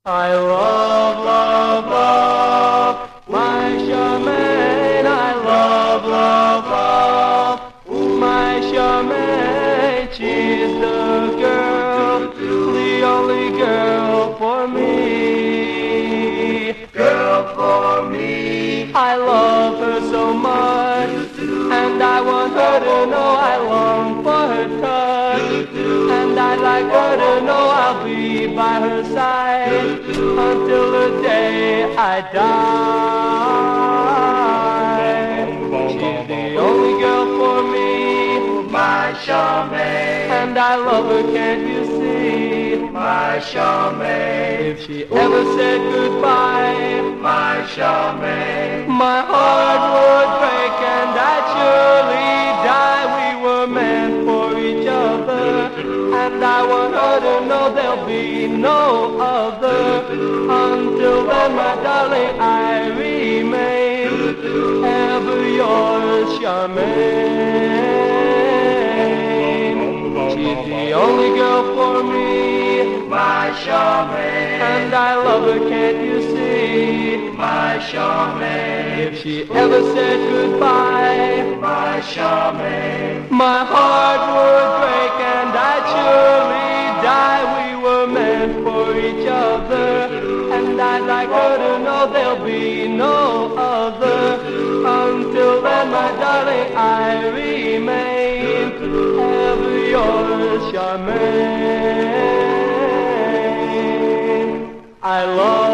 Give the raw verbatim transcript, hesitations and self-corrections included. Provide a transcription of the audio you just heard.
I love, love, love my Charmaine. I love, love, love my Charmaine. She's the girl, the only girl for me. Girl for me. I love her so much, and I want her to know I long for her touch. And I'd like her to know I'll be by her side until the day I die. She's the only girl for me, my Charmaine, and I love her, can't you see, my Charmaine. If she ever said goodbye, my Charmaine, my heart would break and I'd surely die. We were meant for each other, and I want her to know there'll be no other. Until then, my darling, I remain ever yours, Charmaine. She's the only girl for me, my Charmaine, and I love her, can't you see, my Charmaine. If she ever said goodbye, my Charmaine, my heart would break and I'd surely die. We were meant for each other, and I'd like her to know there'll be no other. Until then, my darling, I remain ever yours, Charmaine. I love